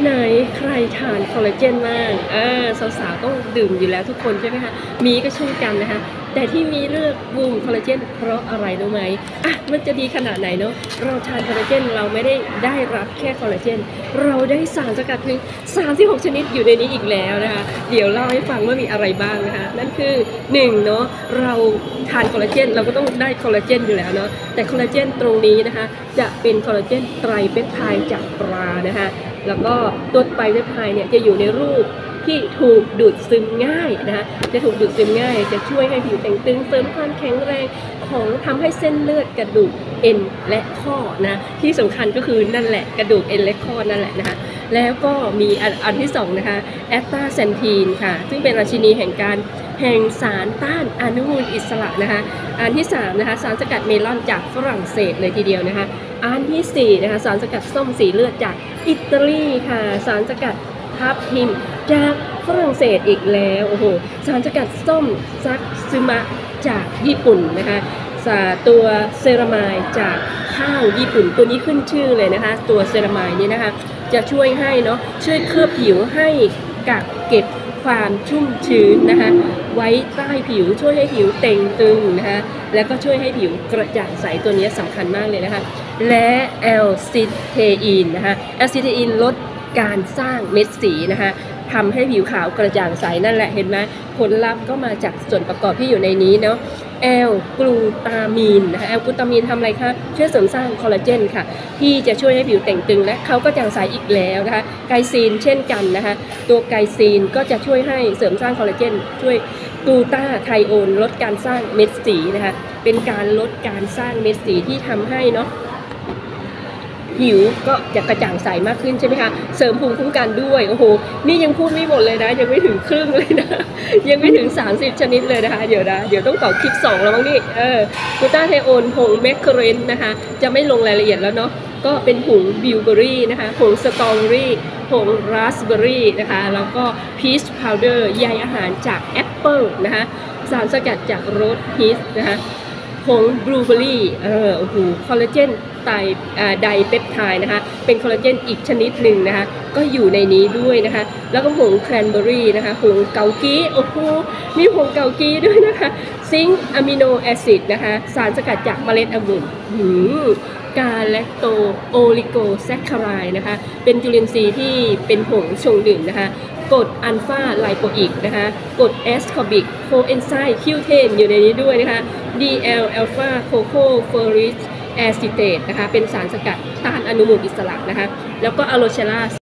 ไหนใครทานคอลลาเจนบ้างสาวๆต้องดื่มอยู่แล้วทุกคนใช่ไหมคะมีก็เช่นกันนะคะแต่ที่มีเลือกบูมคอลลาเจนเพราะอะไรรู้ไหมมันจะดีขนาดไหนเนาะเราทานคอลลาเจนเราไม่ได้รับแค่คอลลาเจนเราได้สารสกัดถึง36ชนิดอยู่ในนี้อีกแล้วนะคะเดี๋ยวเล่าให้ฟังว่ามีอะไรบ้างนะคะนั่นคือ1เนาะเราทานคอลลาเจนเราก็ต้องได้คอลลาเจนอยู่แล้วเนาะแต่คอลลาเจนตรงนี้นะคะจะเป็นคอลลาเจนไตรเปปไทด์จากปลานะคะแล้วก็ตัวไตรเปปไทด์เนี่ยจะอยู่ในรูปที่ถูกดูดซึมง่ายนะคะจะถูกดูดซึมง่ายจะช่วยให้ผิวเต่งตึงเสริมความแข็งแรงของทำให้เส้นเลือดกระดูกเอ็นและข้อนะที่สำคัญก็คือนั่นแหละกระดูกเอ็นและข้อนั่นแหละนะคะแล้วก็มีอันที่2นะคะแอสตาเซนทีนค่ะซึ่งเป็นราชินีแห่งสารต้านอนุมูลอิสระนะคะอันที่3นะคะสารสกัดเมลอนจากฝรั่งเศสเลยทีเดียวนะคะอันที่4นะคะสารสกัดส้มสีเลือดจากอิตาลีค่ะสารสกัดทับทิมจากฝรั่งเศสอีกแล้วโอ้โหสารสกัดส้มซักซึมะจากญี่ปุ่นนะคะตัวเซรามายจากข้าวญี่ปุ่นตัวนี้ขึ้นชื่อเลยนะคะตัวเซรามายนี้นะคะจะช่วยให้เนาะช่วยเคลือบผิวให้กักเก็บความชุ่มชื้นนะคะไว้ใต้ผิวช่วยให้ผิวเต่งตึงนะคะแล้วก็ช่วยให้ผิวกระจ่างใสตัวนี้สำคัญมากเลยนะคะและแอลซิเทอีนนะคะแอลซิเทอีนลดการสร้างเม็ดสีนะคะทำให้ผิวขาวกระจ่างใสนั่นแหละเห็นไหมผลลัพธ์ก็มาจากส่วนประกอบที่อยู่ในนี้เนาะแอลกลูตามีนนะคะแอลกลูตามีนทำอะไรคะช่วยเสริมสร้างคอลลาเจนค่ะที่จะช่วยให้ผิวเต่งตึงและเขาก็จางใสอีกแล้วนะคะไกซีนเช่นกันนะคะตัวไกซีนก็จะช่วยให้เสริมสร้างคอลลาเจนช่วยกลูตาไทโอนลดการสร้างเม็ดสีนะคะเป็นการลดการสร้างเม็ดสีที่ทำให้เนาะผิวก็จะกระจ่างใสมากขึ้นใช่ไหมคะเสริมภูมิคุ้มกันด้วยโอ้โหนี่ยังพูดไม่หมดเลยนะยังไม่ถึงครึ่งเลยนะยังไม่ถึง30ชนิดเลยนะคะเดี๋ยวต้องต่อคลิป2แล้วมั้งนี่กลูตาไทโอนผงแมคเคเรนนะคะจะไม่ลงรายละเอียดแล้วเนาะก็เป็นผงบิวเบอรี่นะคะผงสตรอเบอรี่ผงราสเบอรี่นะคะแล้วก็พีชพาวเดอร์ใยอาหารจากแอปเปิลนะคะสารสกัดจากโรสพีชนะคะผงบลูเบอรี่โอ้โหคอลลาเจนไดเปปไทด์นะคะเป็นคอลลาเจนอีกชนิดหนึ่งนะคะก็อยู่ในนี้ด้วยนะคะแล้วก็ผงแครนเบอรี่นะคะผงเกากี้โอ้โหมีผงเกากี้ด้วยนะคะซิงค์อะมิโนแอซิดนะคะสารสกัดจากเมล็ดองุ่นกาแลคโตโอลิโกแซคคารายนะคะเป็นจุลินทรีย์ที่เป็นผงชงดื่มนะคะกรดอัลฟาไลโปอิกนะคะกรดแอสคอบิกโคเอนไซม์คิวเทนอยู่ในนี้ด้วยนะคะ DL อัลฟาโคโคเฟอริสแอซิเตตนะคะเป็นสารสกัดต้านอนุมูลอิสระนะคะแล้วก็อะโลเชล่า